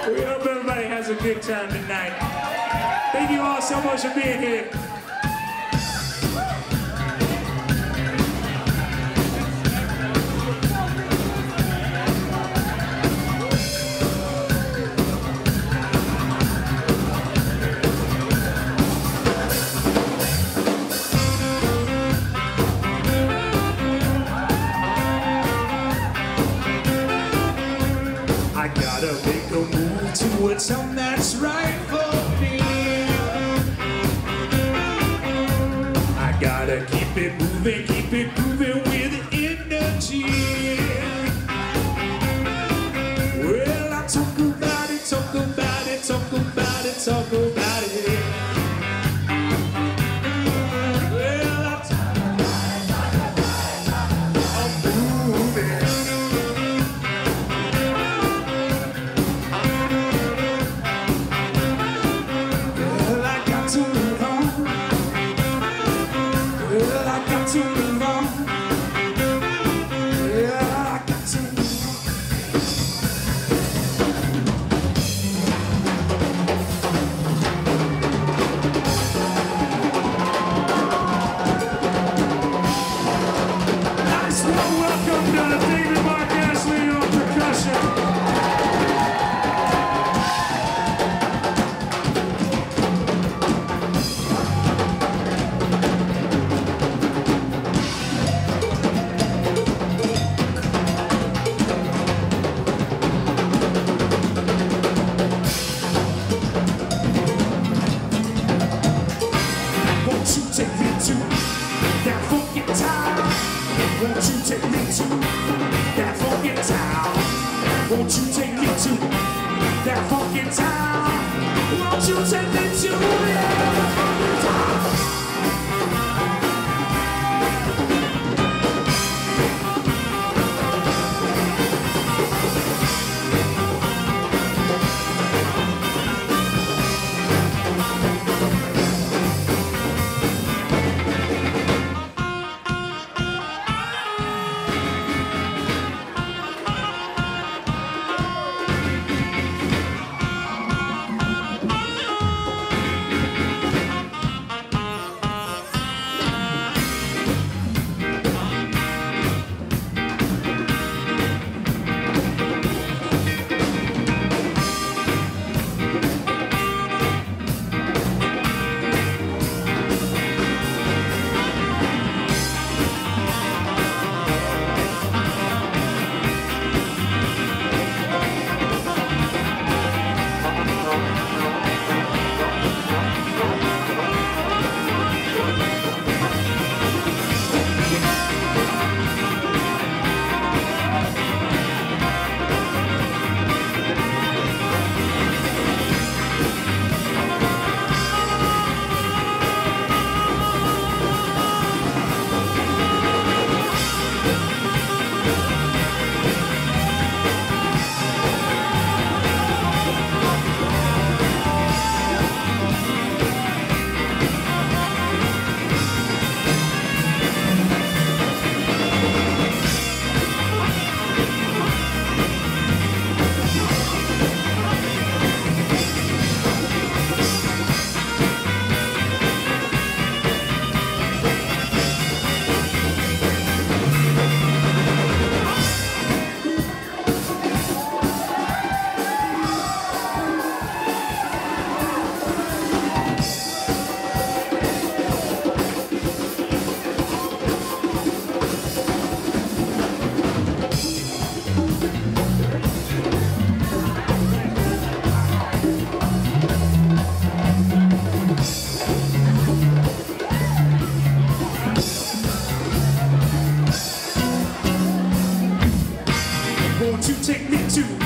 We hope everybody has a good time tonight. Thank you all so much for being here. I gotta make a move towards something that's right for me. I gotta keep it moving with energy. Well, I talk about it, talk about it, talk about it, talk about it. Well, I talk about it, I'm moving. Well, I got to move on. Yeah, I got to move on. Nice one, welcome to David Mark Ashley on percussion. Won't you take me to that funky town? Won't you take me to that funky town? Won't you take me to that funky town? Won't you take me to that funky town? Won't you take me to